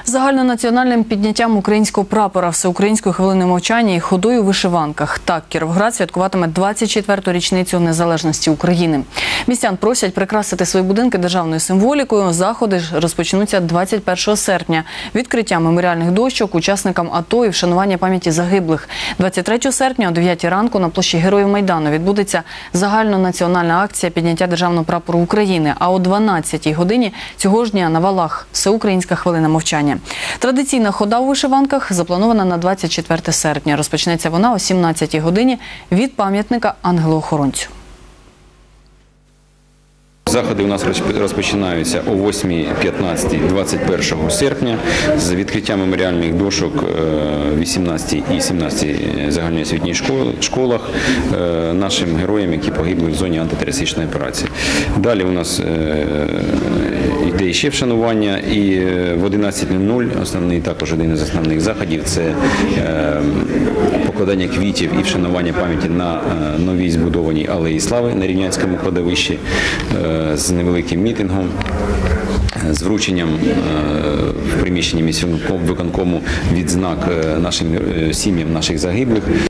Загальнонаціональним підняттям українського прапора, всеукраїнської хвилини мовчання і ходою у вишиванках. Так, Кіровоград святкуватиме 24-ту річницю незалежності України. Містян просять прикрасити свої будинки державною символікою. Заходи ж розпочнуться 21 серпня. Відкриття меморіальних дощок учасникам АТО і вшанування пам'яті загиблих. 23 серпня о 9 ранку на площі Героїв Майдану відбудеться загальнонаціональна акція підняття державного прапору України. А о 12 годині цього ж дня на валах всеукраїнська хвилина мовчання. Традиційна хода у вишиванках запланована на 24 серпня. Розпочнеться вона о 17 годині від пам'ятника ангелу-охоронцю. Заходи у нас розпочинаються о 8:15 21 серпня з відкриття меморіальних дошок в 18 і 17 загальноосвітніх школах нашим героям, які погибли в зоні антитерористичної операції. Далі у нас йде ще вшанування, і в 11:00 також один із основних заходів – це покладання квітів і вшанування пам'яті на новій збудованій Алеї Слави на Рівнянському кладовищі з невеликим мітингом, з врученням в приміщенні міськвиконкому відзнак нашим сім'ям наших загиблих.